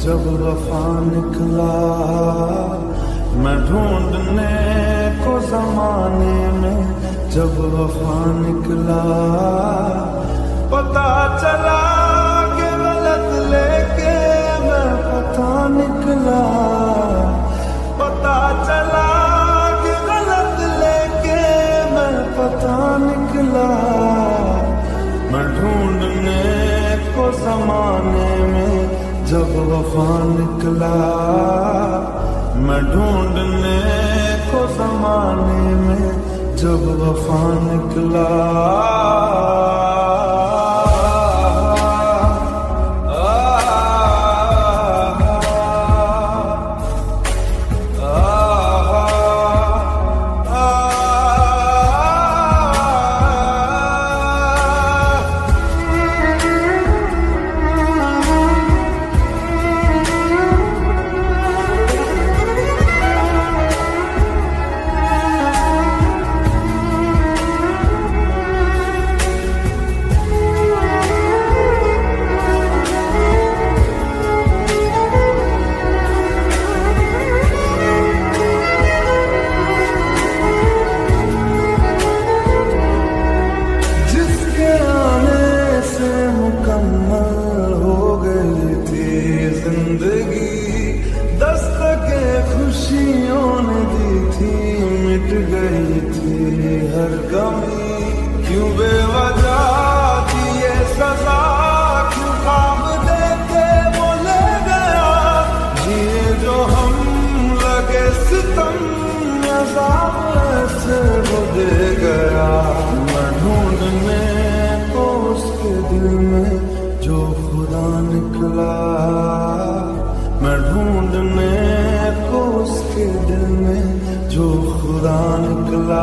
जब वफा निकला, मैं ढूंढने को जमाने में जब वफा निकला, पता चला कि गलत लेके मैं पता निकला, पता चला कि गलत लेके मैं पता निकला, मैं ढूंढने को जमाने में जब वफा निकला, मैं ढूंढने को जमाने में जब वफा निकला। खुशियों ने दी थी, मिट गई थी हर कमी, क्यों बेवजह थी ये सजा, क्यों ख्वाब देके वो ले गया, जिए जो हम लगे सितम अज़ाब से वो दे गया, मैं ढूंढने को उसके दिल में जो खुदा निकला, मैं ढूंढने को उसके दिल में जो खुदा निकला,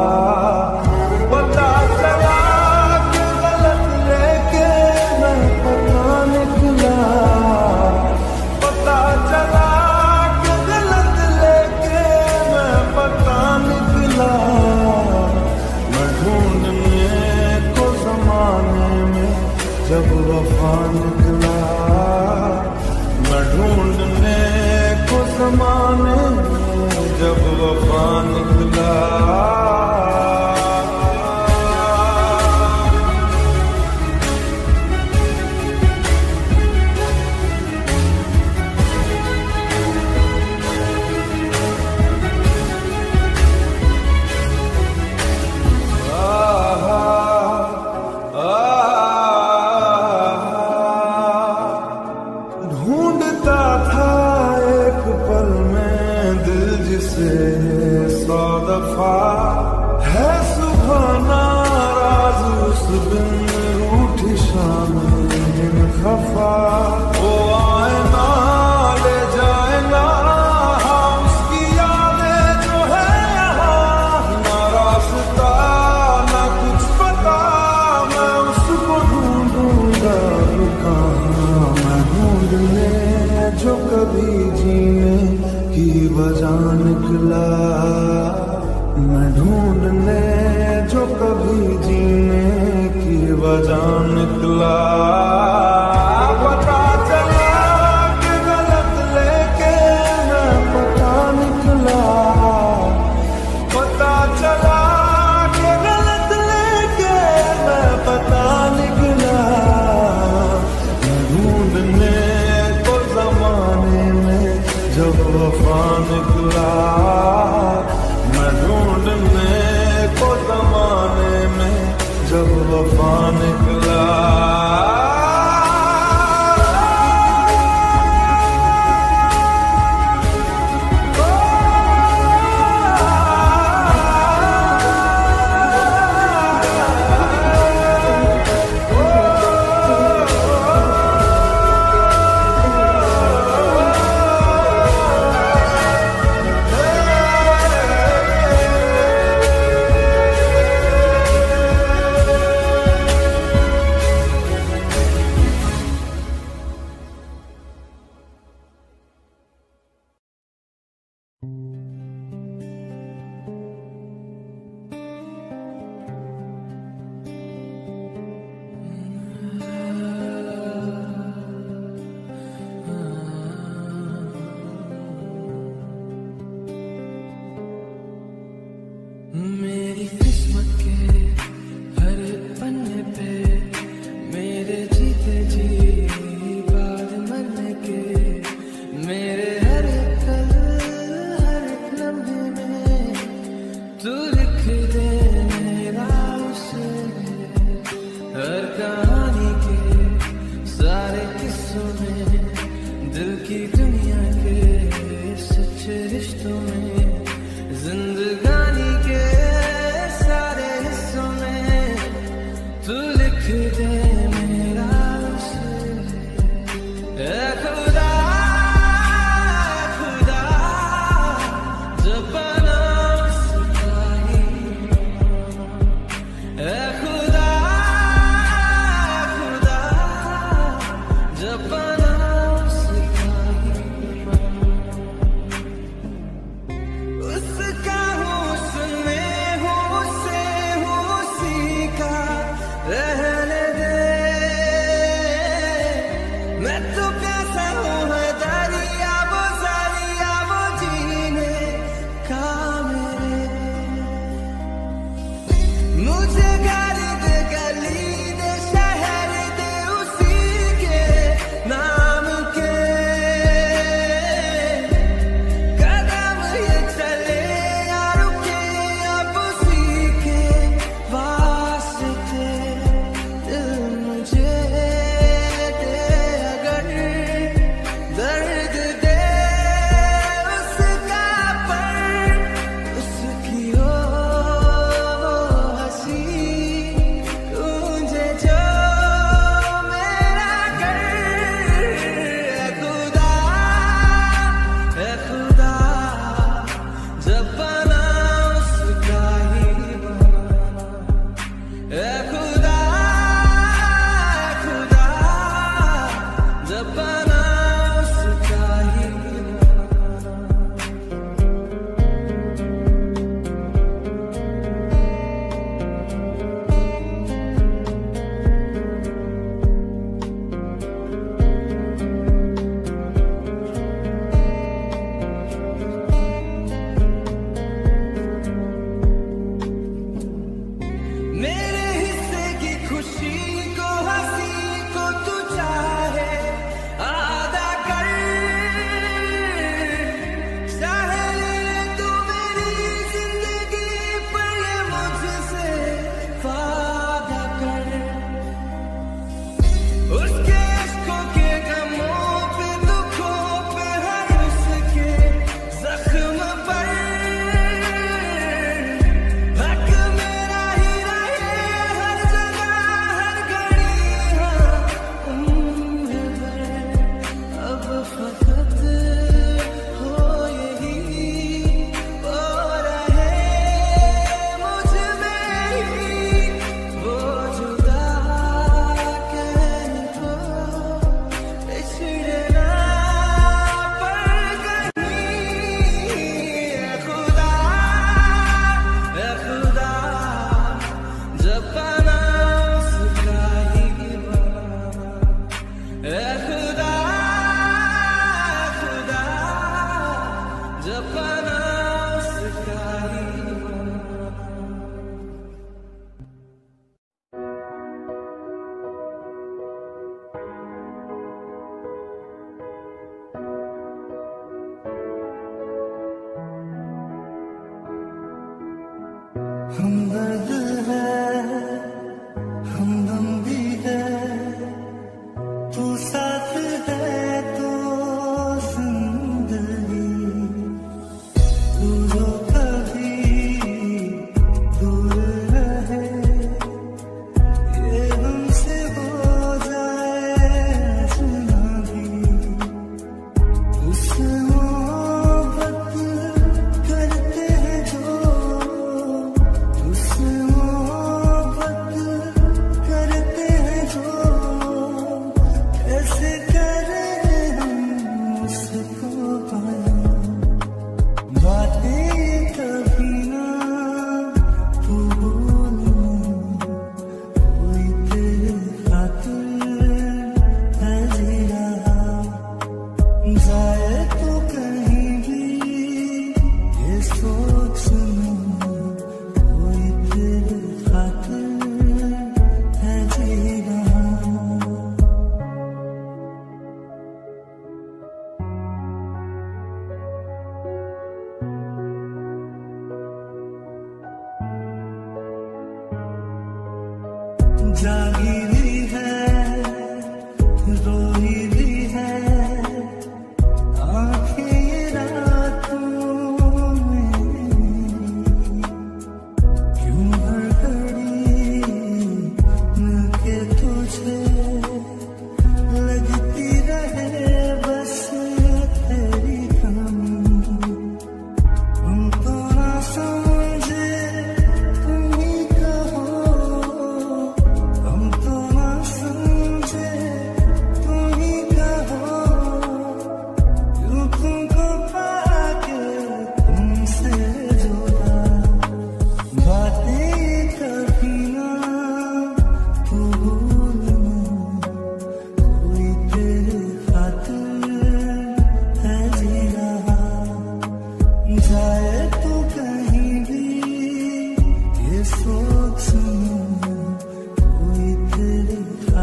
पता चला कि गलत लेके मैं पता निकला, पता चला कि गलत लेके मैं पता निकला, मैं ढूंढने को जमाने में जब वफा निकला, मैं ढूंढने को ज़माने में जब वफा निकला। ढूंढता था एक पल में दिल जिसे 100 दफा, है सुबह नाराज उस दिन रूठी शाम दिन खफा, वो आए ना ले जाए ना उसकी यादें जो है यहाँ, ना रास्ता ना कुछ पता, मैं उसको ढूंढूंगा कहाँ, मैं ढूंढने जो कभी जीने की वजह निकला, मैं ढूंढने जो कभी जीने की वजह निकला, पता चला कि गलत लेके मैं पता निकला, पता चला कि गलत लेके मैं पता निकला, मैं ढूंढने को जमाने में जब वफा निकला, मैं ढूंढने को जमाने में जब वफा निकला। कहानी के सारे किस्सों में, दिल की दुनिया के सच्चे रिश्तों में, जिंदगानी के सारे हिस्सों में तू लिख दे मेरा उसे। ऐ खुदा खुदा जब बना उसका ही, ऐ खुदा खुदा जब बना उसका ही, उसका हुस्न में हूँ उसी का रहने दे।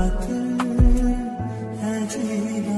खातिर है जीना।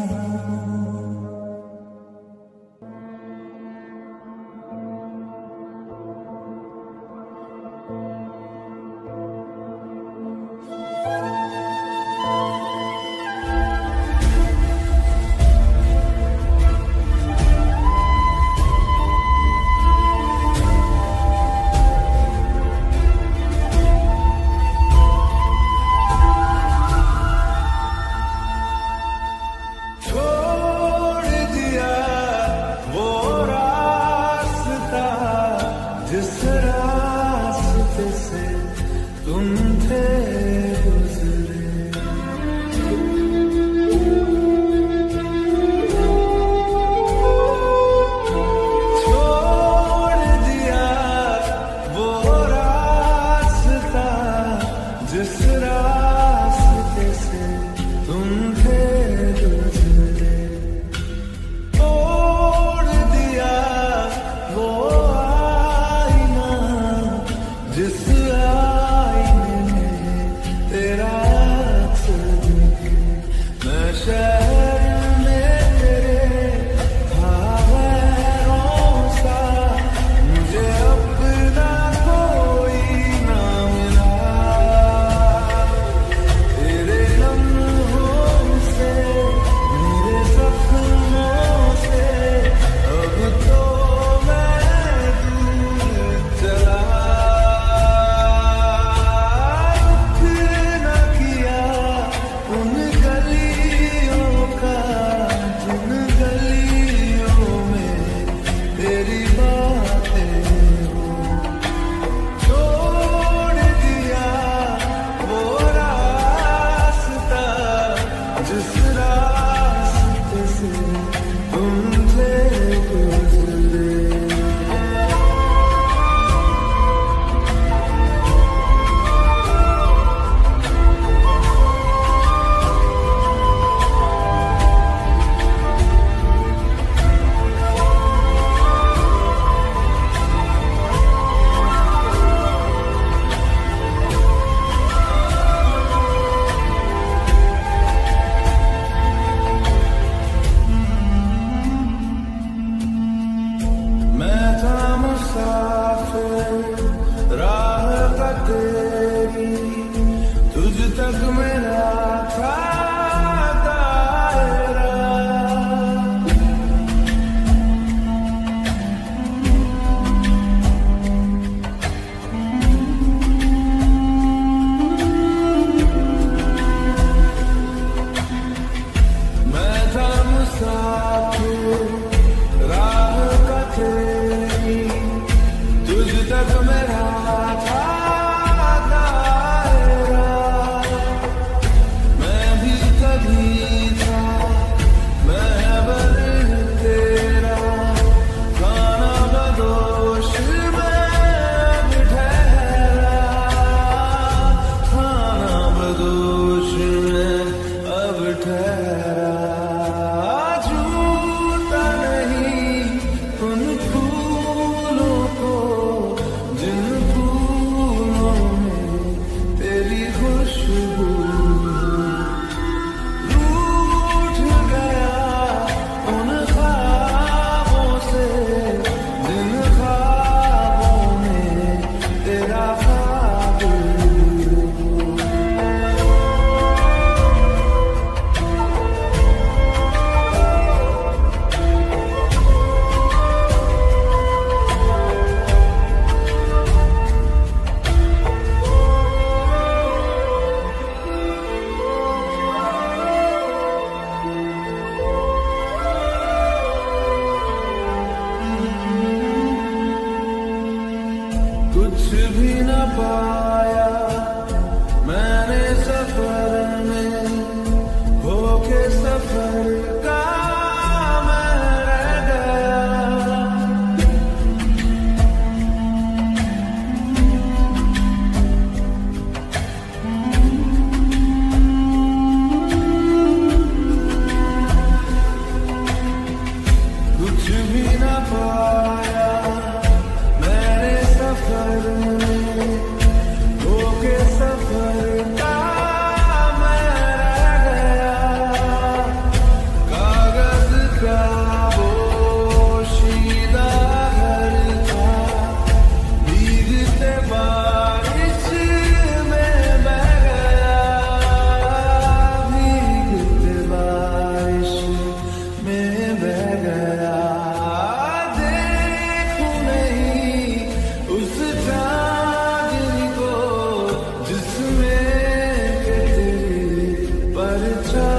जा